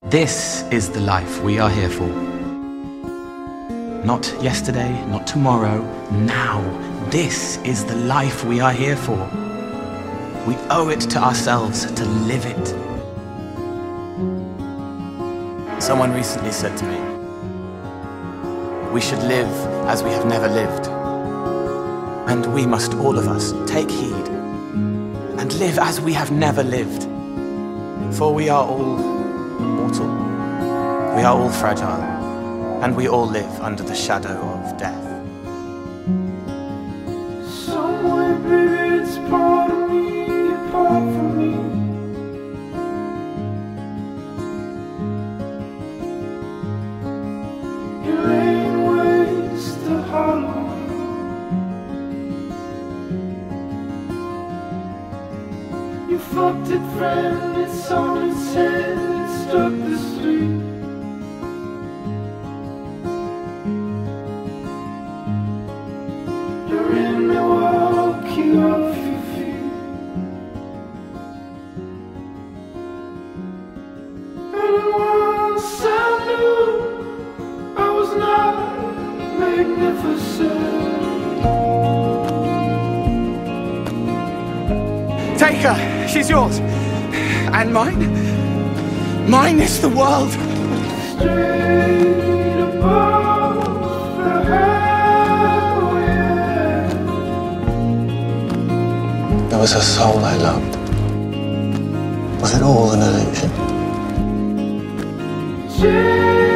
This is the life we are here for. Not yesterday, not tomorrow, now. This is the life we are here for. We owe it to ourselves to live it. Someone recently said to me, we should live as we have never lived. And we must, all of us, take heed and live as we have never lived. For we are all mortal, we are all fragile, and we all live under the shadow of death. Somewhere, baby, it's part of me, apart from me. You ain't waste the hollow. You fucked it, friend, it's on its head, it struck the street. You're in Milwaukee off your feet. And once I knew I was not magnificent. Take her, she's yours. And mine? Mine is the world. Straight above the highway. There was a soul I loved. Was it all an illusion? James